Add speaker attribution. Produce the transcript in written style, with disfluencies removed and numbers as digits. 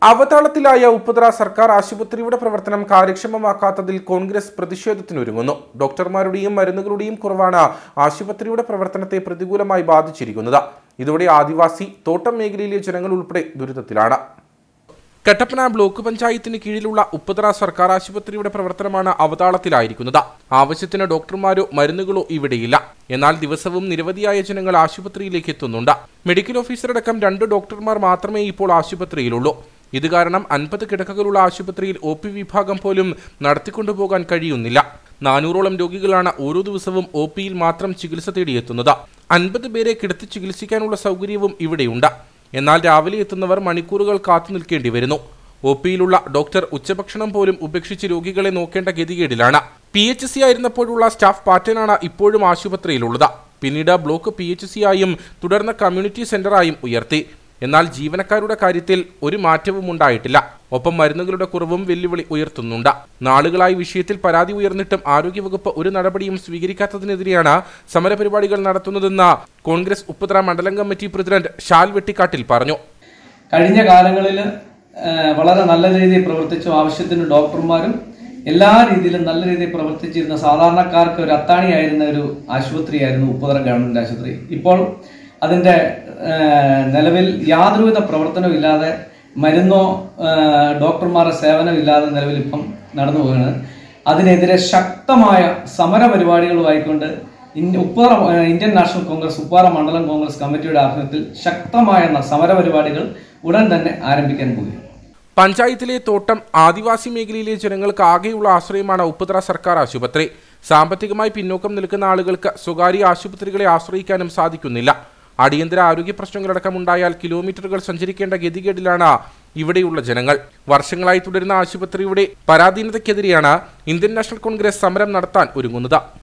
Speaker 1: അവതാളത്തിലായ ഉപ്പുതറ സർക്കാർ ആശുപത്രിയുടെ പ്രവർത്തനം കാര്യക്ഷമമാക്കാത്തതിൽ കോൺഗ്രസ് പ്രതിഷേധത്തിനൊരുങ്ങുന്നു. ഡോക്ടർമാരുടെയും മരുന്നുകളുടെയും കുറവാണ് ആശുപത്രിയുടെ പ്രവർത്തനത്തെ പ്രതികൂലമായി ബാധിച്ചിരിക്കുന്നത്. ഇതോടെ ആദിവാസി തോട്ടം മേഖലയിലെ ജനങ്ങൾ ഉൾപ്പെടെ ദുരിതത്തിലാണ്. കട്ടപ്പന ബ്ലോക്ക് പഞ്ചായത്തിന് കീഴിലുള്ള ഉപ്പുതറ സർക്കാർ ആശുപത്രിയുടെ പ്രവർത്തനമാണ് അവതാളത്തിലായിരിക്കുന്നത്. ആവശ്യത്തിന് ഡോക്ടർമാരോ മരുന്നുകളോ ഇവിടെയില്ല. എന്നാൽ ദിവസവും നിരവധിയായ ജനങ്ങൾ ആശുപത്രിയിലേക്ക് എത്തുന്നുണ്ട്. മെഡിക്കൽ ഓഫീസറടക്കം 2 ഡോക്ടർമാർ മാത്രമേ ഇപ്പോൾ ആശുപത്രിയിലുള്ളൂ. ഇത് കാരണം 50 കിടക്കകളുള്ള ആശുപത്രിയിൽ OP വിഭാഗം പോലും നടത്തിക്കൊണ്ടുപോകാൻ കഴിയുന്നില്ല. 400ഓളം രോഗികളാണ് ഓരോ ദിവസവും OPയിൽ മാത്രം ചികിത്സ തേടിയെത്തുന്നത്. 50 പേരെ കിടത്തി ചികിത്സിക്കാനുള്ള സൗകര്യവും ഇവിടെയുണ്ട്. എന്നാൽ രാവിലെ എത്തുന്നവർ മണിക്കൂറുകൾ കാത്തു നിൽക്കേണ്ടി വരുന്നു. OPയിലുള്ള ഡോക്ടർ ഉച്ചഭക്ഷണം പോലും ഉപേക്ഷിച്ച് രോഗികളെ നോക്കേണ്ട ഗതികേടിലാണ്. PHC ആയിരുന്നപ്പോഴുള്ള സ്റ്റാഫ് പാറ്റേണാണ് ഇപ്പോഴും ആശുപത്രിയിലുള്ളത്. പിന്നീട് ബ്ലോക്ക് PHC ആയും തുടർന്ന് കമ്മ്യൂണിറ്റി സെന്ററായും ഉയർത്തി. എന്നാൽ ജീവനക്കാരുടെ കാര്യത്തിൽ ഒരു മാറ്റവും ഉണ്ടായിട്ടില്ല. ഒപ്പം മരുന്നുകളുടെ കുറവും വെല്ലുവിളി ഉയർത്തുന്നുണ്ട്. നാളുകളായി വിഷയത്തിൽ പരാതി ഉയർന്നിട്ടും ആരോഗ്യവകുപ്പ് ഒരു നടപടിയും സ്വീകരിക്കാത്തതിനെതിരെയാണ് സമരപരിപാടികൾ നടത്തുന്നതെന്ന് കോൺഗ്രസ് ഉപ്പുതറ മണ്ഡലം കമ്മിറ്റി പ്രസിഡന്റ് ഷാൽ വെട്ടിക്കാട്ടിൽ പറഞ്ഞു.
Speaker 2: കഴിഞ്ഞ കാലങ്ങളിൽ വളരെ നല്ല രീതിയിൽ പ്രവർത്തിച്ചു ആവശ്യത്തിന് ഡോക്ടർമാരും എല്ലാ രീതിയിലും നല്ല രീതിയിൽ പ്രവർത്തിച്ചിരുന്ന സാധാരണക്കാർക്ക് ഒരു അത്താണിയായിരുന്ന ഒരു ആശുപത്രിയായിരുന്നു ഉപ്പുതറ ഗവൺമെന്റ് ആശുപത്രി. ഇപ്പോൾ അതിന്റെ നിലവിൽ യാതൊരുവിധ പ്രവർത്തനവും ഇല്ലാതെ മരുന്നോ ഡോക്ടർമാരുടെ സേവനമില്ലാതെ നിലവിൽ ഇപ്പം നടന്നു പോവുകയാണ്. അതിനെതിരെ ശക്തമായ സമര പരിപാടികളുമായിക്കൊണ്ട് ഇന്ത്യൻ നാഷണൽ കോൺഗ്രസ് ഉപ്പുതറ മണ്ഡലം കോൺഗ്രസ് കമ്മിറ്റിയുടെ ആഭിമുഖ്യത്തിൽ ശക്തമായ സമര പരിപാടികൾ ഉടൻ തന്നെ ആരംഭിക്കാൻ പോകുന്നു.
Speaker 1: പഞ്ചായത്തിലെ തോട്ടം ആദിവാസി മേഖലയിലെ ജനങ്ങൾക്ക് ആകെയുള്ള ആശ്രയമാണ് ഉപ്പുതറ സർക്കാർ ആശുപത്രി. സാമ്പത്തികമായി പിന്നോക്കം നിൽക്കുന്ന ആളുകൾക്ക് സ്വകാര്യ ആശുപത്രികളെ ആശ്രയിക്കാനും സാധിക്കുന്നില്ല. അടിയന്തര ആരോഗ്യ പ്രശ്നങ്ങളടക്കമുണ്ടായാൽ കിലോമീറ്ററുകൾ സഞ്ചരിക്കേണ്ട ഗതികേടിലാണ് ഇവിടെയുള്ള ജനങ്ങൾ. വർഷങ്ങളായി തുടരുന്ന ആശുപത്രിയുടെ പരാധീനതയ്ക്കെതിരെയാണ് ഇന്ത്യൻ നാഷണൽ കോൺഗ്രസ് സമരം നടത്താൻ ഒരുങ്ങുന്നത്.